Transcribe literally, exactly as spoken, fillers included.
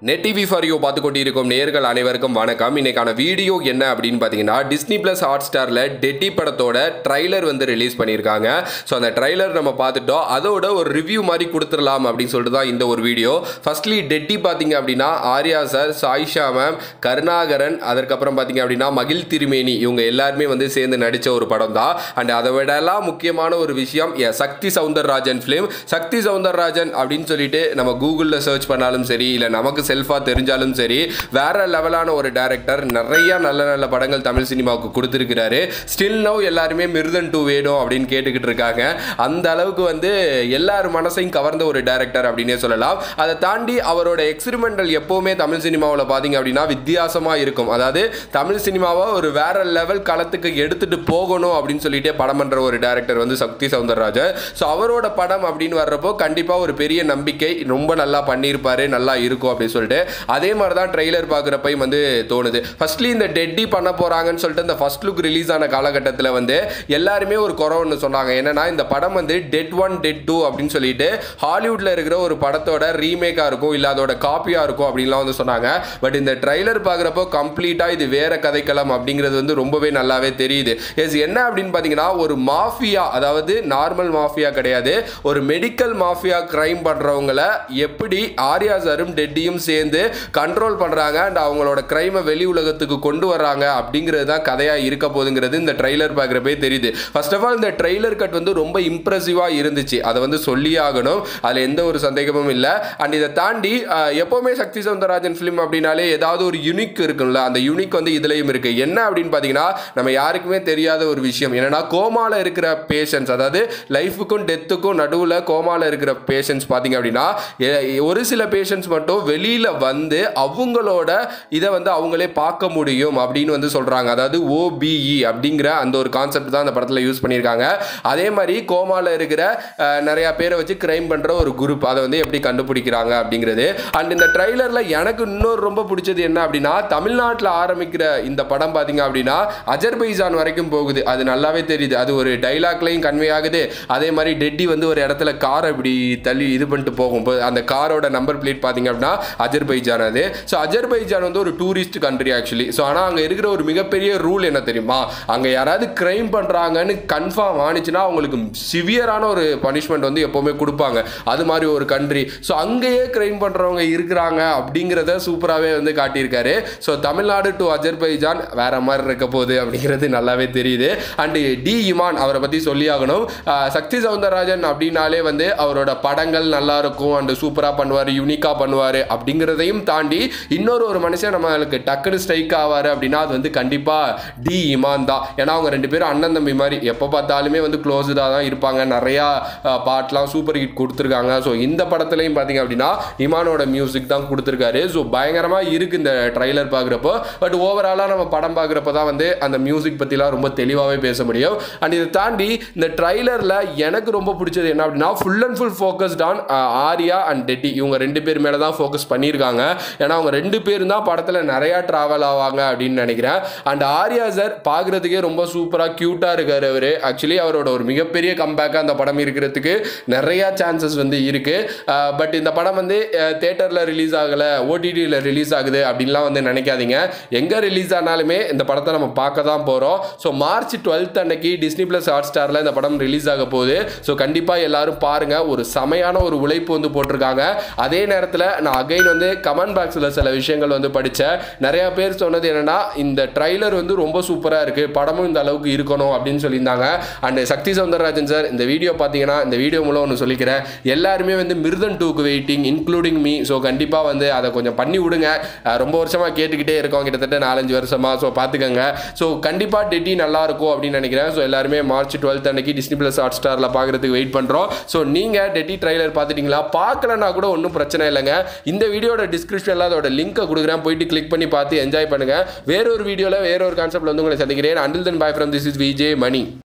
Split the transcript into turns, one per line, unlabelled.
Net TV for you பார்த்து கொண்டிருக்கும் நேர்கள் அனைவருக்கும் வணக்கம். இன்னைக்கான வீடியோ என்ன அப்படின்னு பார்த்தீங்கன்னா, டிஸ்னி பிளஸ் ஹாட் ஸ்டாரில் டெட்டி படத்தோட ட்ரைலர் வந்து ரிலீஸ் பண்ணியிருக்காங்க. ஸோ அந்த ட்ரைலர் நம்ம பார்த்துட்டோம். அதோட ஒரு ரிவ்யூ மாதிரி கொடுத்துடலாம் அப்படின்னு சொல்லிட்டு தான் இந்த ஒரு வீடியோ. ஃபர்ஸ்ட்லி டெட்டி பார்த்தீங்க அப்படின்னா ஆர்யா சார், சாயிஷா மேம், கருணாகரன், அதற்கப்புறம் பார்த்தீங்க அப்படின்னா மகிழ் திருமேனி, இவங்க எல்லாருமே வந்து சேர்ந்து நடித்த ஒரு படம் தான். அண்ட் அதை விடலாம் முக்கியமான ஒரு விஷயம், சக்தி சௌந்தரராஜன் ஃபிலிம். சக்தி சௌந்தரராஜன் அப்படின்னு சொல்லிட்டு நம்ம கூகுளில் சர்ச் பண்ணாலும் சரி, இல்லை நமக்கு செல்ஃபா தெரிஞ்சாலும் சரி, வேற லெவலான ஒரு டைரக்டர். நிறைய நல்ல நல்ல படங்கள் தமிழ் சினிமாவுக்கு கொடுத்துருக்கிறாரு. ஸ்டில் நவ் எல்லாருமே மிருதன் டூ வேணும் அப்படின்னு கேட்டுக்கிட்டு இருக்காங்க. அந்த அளவுக்கு வந்து எல்லார் மனசையும் கவர்ந்த ஒரு டைரக்டர் அப்படின்னே சொல்லலாம். அதை தாண்டி அவரோட எக்ஸ்பெரிமெண்டல் எப்பவுமே தமிழ் சினிமாவில் பார்த்தீங்க அப்படின்னா வித்தியாசமாக இருக்கும். அதாவது தமிழ் சினிமாவை ஒரு வேற லெவல் களத்துக்கு எடுத்துட்டு போகணும் அப்படின்னு சொல்லிட்டு படம் பண்ற ஒரு டைரக்டர் வந்து சக்தி சௌந்தரராஜன். ஸோ அவரோட படம் அப்படின்னு வர்றப்போ கண்டிப்பாக ஒரு பெரிய நம்பிக்கை, ரொம்ப நல்லா பண்ணியிருப்பாரு, நல்லா இருக்கும் அப்படின்னு சொல்லிட்டு அதே மாதிரி தான் ட்ரெய்லர் பார்க்குறப்பையும் வந்து தோணுது. ஃபர்ஸ்ட்லி இந்த டெட்டி பண்ண போறாங்கன்னு சொல்லிட்டு இந்த ஃபர்ஸ்ட் லுக் ரிலீஸ் ஆன காலகட்டத்தில் வந்து எல்லாருமே ஒரு குறை ஒன்று சொன்னாங்க. என்னன்னா, இந்த படம் வந்து டெட் ஒன் டெட் டூ அப்படின்னு சொல்லிட்டு ஹாலிவுட்ல இருக்கிற ஒரு படத்தோட ரீமேக்காக இருக்கும், இல்லை அதோட காப்பியாக இருக்கும் அப்படின்லாம் வந்து சொன்னாங்க. பட் இந்த ட்ரெய்லர் பார்க்குறப்போ கம்ப்ளீட்டாக இது வேற கதைக்களம் அப்படிங்கிறது வந்து ரொம்பவே நல்லாவே தெரியுது. எஸ், என்ன அப்படின்னு பார்த்தீங்கன்னா, ஒரு மாஃபியா, அதாவது நார்மல் மாஃபியா கிடையாது, ஒரு மெடிக்கல் மாஃபியா கிரைம் பண்ணுறவங்களை எப்படி ஆர்யா சாரும் டெட்டியும் சேர்ந்து கண்ட்ரோல் பண்றாங்க அண்ட் அவங்களோட கிரைமை வெளி உலகத்துக்கு கொண்டு வர்றாங்க அப்படிங்கிறது தான் கதையா இருக்க போகுதுங்கிறது இந்த ட்ரெய்லர் பார்க்குறப்பே தெரியுது. ஃபர்ஸ்ட் ஆஃப் ஆல் இந்த ட்ரெய்லர் கட் வந்து ரொம்ப இம்ப்ரெசிவா இருந்துச்சு, அதை வந்து சொல்லியே ஆகணும், அதில் எந்த ஒரு சந்தேகமும் இல்லை. அண்ட் இதை தாண்டி எப்பவுமே சக்தி சௌந்தரராஜன் ஃபிலிம் அப்படின்னாலே ஏதாவது ஒரு யூனிக் இருக்குல்ல, அந்த யூனிக் வந்து இதுலையும் இருக்கு. என்ன அப்படின்னு பார்த்தீங்கன்னா, நம்ம யாருக்குமே தெரியாத ஒரு விஷயம் என்னன்னா, கோமால இருக்கிற பேஷன்ஸ், அதாவது லைஃபுக்கும் டெத்துக்கும் நடுவில் கோமால இருக்கிற பேஷன்ஸ் பார்த்தீங்க அப்படின்னா ஒரு சில பேஷன்ஸ் மட்டும் வெளியில வந்து அவங்களோட இதை வந்து அவங்களே பார்க்க முடியும் அப்படின்னு வந்து சொல்றாங்க. அதாவது ஓபிஇ அப்படிங்கிற அந்த ஒரு கான்செப்ட் தான் அந்த படத்தில் யூஸ் பண்ணியிருக்காங்க. அதே மாதிரி கோமால இருக்கிற நிறைய பேரை வச்சு கிரைம் பண்ற ஒரு குரூப், அதை வந்து எப்படி கண்டுபிடிக்கிறாங்க அப்படிங்கிறது. அண்ட் இந்த ட்ரைலர்ல எனக்கு இன்னொரு ரொம்ப பிடிச்சது என்ன அப்படின்னா, தமிழ்நாட்டில் ஆரம்பிக்கிற இந்த படம் பார்த்தீங்க அப்படின்னா அஜர்பைஜான் வரைக்கும் போகுது. அது நல்லாவே தெரியுது, அது ஒரு டைலாக்லையும் கன்வே ஆகுது. அதே மாதிரி டெட்டி வந்து ஒரு இடத்துல காரை இப்படி தள்ளி இது பண்ணிட்டு போகும், அந்த காரோட நம்பர் பிளேட் பார்த்தீங்க அப்படின்னா அஜர்பைஜான். அது ஸோ அஜர்பைஜான் வந்து ஒரு டூரிஸ்ட் கண்ட்ரி ஆக்சுவலி. ஸோ ஆனால் அங்கே இருக்கிற ஒரு மிகப்பெரிய ரூல் என்ன தெரியுமா, அங்கே யாராவது கிரைம் பண்ணுறாங்கன்னு கன்ஃபார்ம் ஆனிச்சுன்னா அவங்களுக்கு சிவியரான ஒரு பனிஷ்மெண்ட் வந்து எப்போவுமே கொடுப்பாங்க. அது மாதிரி ஒரு கண்ட்ரி. ஸோ அங்கேயே கிரைம் பண்ணுறவங்க இருக்கிறாங்க அப்படிங்கிறத சூப்பராகவே வந்து காட்டியிருக்காரு. ஸோ தமிழ்நாடு டு அஜர்பைஜான் வேற மாதிரி இருக்க போகுது அப்படிங்கிறது நல்லாவே தெரியுது. அண்ட் டி இமான் அவரை பற்றி சொல்லி ஆகணும். சக்தி சௌந்தரராஜன் அப்படின்னாலே வந்து அவரோட படங்கள் நல்லா இருக்கும் அண்ட் சூப்பராக பண்ணுவார், யூனிக்காக பண்ணுவார். அப்படிங்கிறதையும் தாண்டி இன்னொரு ஒரு மனுஷன் நம்மளுக்கு டக்குனு ஸ்ட்ரைக் ஆவார் அப்படின்னா அது வந்து கண்டிப்பாக டி இமான் தான். ஏன்னா அவங்க ரெண்டு பேரும் அண்ணன் தம்பி மாதிரி எப்போ பார்த்தாலுமே வந்து க்ளோஸ்டாக தான் இருப்பாங்க. நிறையா பாட்டெலாம் சூப்பர் ஹிட் கொடுத்துருக்காங்க. ஸோ இந்த படத்துலையும் பார்த்தீங்க அப்படின்னா இமானோட மியூசிக் தான் கொடுத்துருக்காரு. ஸோ பயங்கரமாக இருக்குது இந்த ட்ரைலர் பார்க்குறப்போ. பட் ஓவராலாக நம்ம படம் பார்க்குறப்போ தான் வந்து அந்த மியூசிக் பற்றிலாம் ரொம்ப தெளிவாகவே பேச முடியும். அண்ட் இதை தாண்டி இந்த ட்ரைலரில் எனக்கு ரொம்ப பிடிச்சது என்ன அப்படின்னா, full and full focused on Arya and Teddy, இவங்க ரெண்டு பேர் மேலே தான் ஃபோக்கஸ் பண்ணியிருக்காங்க. ஏன்னா அவங்க ரெண்டு பேரும் தான் படத்தில் நிறையா ட்ராவல் ஆவாங்க அப்படின்னு நினைக்கிறேன். அண்ட் ஆர்யா சார் பார்க்குறதுக்கே ரொம்ப சூப்பராக க்யூட்டாக இருக்கார். அவர் ஆக்சுவலி அவரோட ஒரு மிகப்பெரிய கம்பேக்காக அந்த படம் இருக்கிறதுக்கு நிறையா சான்சஸ் வந்து இருக்குது. பட் இந்த படம் வந்து தேட்டரில் ரிலீஸ் ஆகலை, ஓடிடியில் ரிலீஸ் ஆகுது அப்படின்லாம் வந்து நினைக்காதீங்க. எங்கே ரிலீஸ் ஆனாலுமே இந்த படத்தை நம்ம பார்க்க தான் போகிறோம். ஸோ மார்ச் டுவெல்த் அன்னைக்கு டிஸ்னி பிளஸ் ஹாட் ஸ்டாரில் இந்த படம் ரிலீஸ் ஆக போகுது. ஸோ கண்டிப்பாக எல்லாரும் பாருங்கள். ஒரு செமையான ஒரு உழைப்பு வந்து போட்டிருக்காங்க. அதே நேரத்தில் நான் அகைன் வந்து கமெண்ட் பாக்ஸில் சில விஷயங்கள் வந்து படித்தேன். நிறையா பேர் சொன்னது என்னன்னா, இந்த ட்ரைலர் வந்து ரொம்ப சூப்பராக இருக்குது, படமும் இந்த அளவுக்கு இருக்கணும் அப்படின்னு சொல்லியிருந்தாங்க. அண்ட் சக்தி சௌந்தரராஜன் சார் இந்த வீடியோ பார்த்தீங்கன்னா, இந்த வீடியோ மூலம் ஒன்று சொல்லிக்கிறேன், எல்லாருமே வந்து மிருதன் டூக்கு வெயிட்டிங், இன்க்ளூடிங் மீ. ஸோ கண்டிப்பாக வந்து அதை கொஞ்சம் பண்ணி விடுங்க. ரொம்ப வருஷமாக கேட்டுக்கிட்டே இருக்கோம், கிட்டத்தட்ட நாலஞ்சு வருஷமாக. ஸோ பார்த்துக்கங்க. ஸோ கண்டிப்பாக டெட்டி நல்லா இருக்கும் அப்படின்னு நினைக்கிறேன். ஸோ எல்லாருமே மார்ச் டுவெல்த் அன்னைக்கு டிஸ்னி பிளஸ் ஹாட் ஸ்டாரில் பார்க்குறதுக்கு வெயிட் பண்ணுறோம். ஸோ நீங்கள் டெட்டி ட்ரைலர் பார்த்துட்டீங்களா? பார்க்கலன்னா கூட ஒன்றும் பிரச்சனை இல்லைங்க. இந்த வீடியோட டிஸ்கிரிப்ஷனில் அதோட லிங்கை கொடுக்குறேன், போயிட்டு கிளிக் பண்ணி பார்த்து என்ஜாய் பண்ணுங்கள். வேறொரு வீடியோவில் வேறொரு கான்செப்ட்ல வந்து உங்களை சந்திக்கிறேன். Until then bye from this is VJ money.